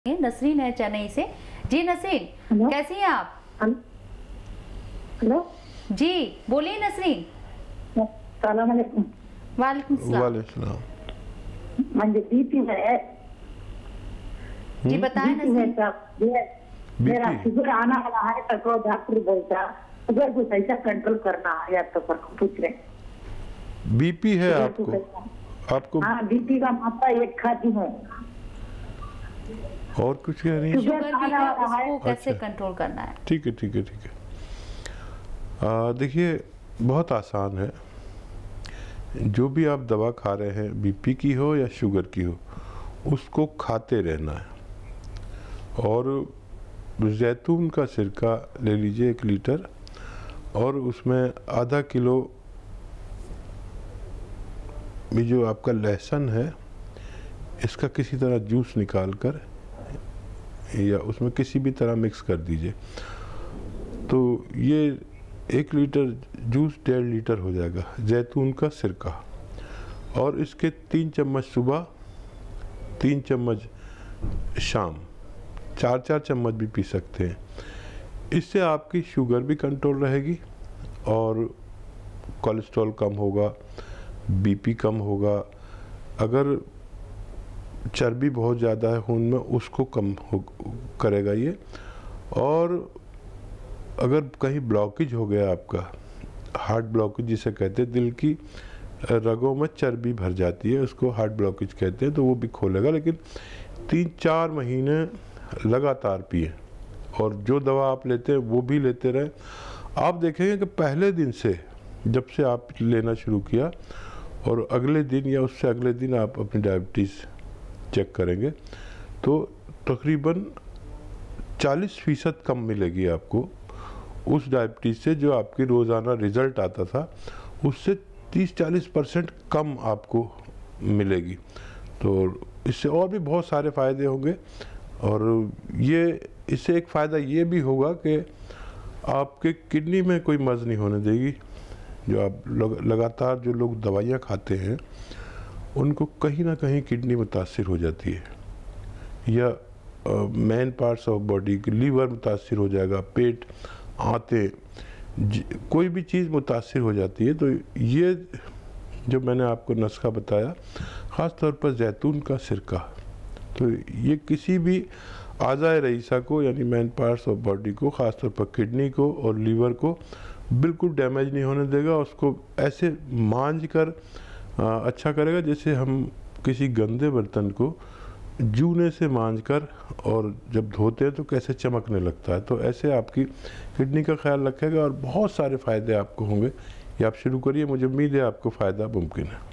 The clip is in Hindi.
नसरीन है चेन्नई से। जी नसरीन, कैसी हैं आप? हेलो जी बोलिए नसरीन। सलाम अलैकुम। वालेकुम सलाम। मुझे बीपी है। जी बताएं नसरीन। मेरा शुगर आना वाला है तो डॉक्टर बोलता अगर कुछ ऐसा कंट्रोल करना है या तो पूछ रहे। बीपी है आपको? हाँ बीपी का मात्रा एक खाती हूँ। और कुछ कह रही है? शुगर भी है, उसको कैसे कंट्रोल करना है? ठीक है ठीक है ठीक है। देखिए बहुत आसान है। जो भी आप दवा खा रहे हैं, बीपी की हो या शुगर की हो, उसको खाते रहना है। और जैतून का सिरका ले लीजिए 1 लीटर, और उसमें आधा किलो भी जो आपका लहसुन है, इसका किसी तरह जूस निकाल कर या उसमें किसी भी तरह मिक्स कर दीजिए। तो ये 1 लीटर जूस 1.5 लीटर हो जाएगा जैतून का सिरका। और इसके 3 चम्मच सुबह, 3 चम्मच शाम, 4-4 चम्मच भी पी सकते हैं। इससे आपकी शुगर भी कंट्रोल रहेगी और कोलेस्ट्रॉल कम होगा, बीपी कम होगा। अगर चर्बी बहुत ज़्यादा है खून में, उसको कम करेगा ये। और अगर कहीं ब्लॉकेज हो गया आपका, हार्ट ब्लॉकेज जिसे कहते हैं, दिल की रगों में चर्बी भर जाती है, उसको हार्ट ब्लॉकेज कहते हैं, तो वो भी खोलेगा। लेकिन 3-4 महीने लगातार पिए और जो दवा आप लेते हैं वो भी लेते रहें। आप देखेंगे कि पहले दिन से, जब से आप लेना शुरू किया और अगले दिन या उससे अगले दिन आप अपनी डायबिटीज़ चेक करेंगे तो तकरीबन 40% कम मिलेगी आपको उस डायबिटीज़ से जो आपकी रोज़ाना रिज़ल्ट आता था, उससे 30-40% कम आपको मिलेगी। तो इससे और भी बहुत सारे फ़ायदे होंगे। और ये इससे एक फ़ायदा ये भी होगा कि आपके किडनी में कोई मर्ज़ नहीं होने देगी। जो आप लगातार जो लोग दवाइयाँ खाते हैं, उनको कहीं ना कहीं किडनी मुतासिर हो जाती है, या मेन पार्ट्स ऑफ बॉडी की लीवर मुतासिर हो जाएगा, पेट, आंतें, कोई भी चीज़ मुतासिर हो जाती है। तो ये जो मैंने आपको नुस्खा बताया, ख़ास तौर पर जैतून का सिरका, तो ये किसी भी आज़ाए रईसा को, यानी मेन पार्ट्स ऑफ बॉडी को, ख़ास तौर पर किडनी को और लीवर को बिल्कुल डैमेज नहीं होने देगा। उसको ऐसे मांझ कर अच्छा करेगा जैसे हम किसी गंदे बर्तन को जूने से मांझकर और जब धोते हैं तो कैसे चमकने लगता है। तो ऐसे आपकी किडनी का ख्याल रखेगा और बहुत सारे फ़ायदे आपको होंगे। ये आप शुरू करिए, मुझे उम्मीद है आपको फ़ायदा मुमकिन है।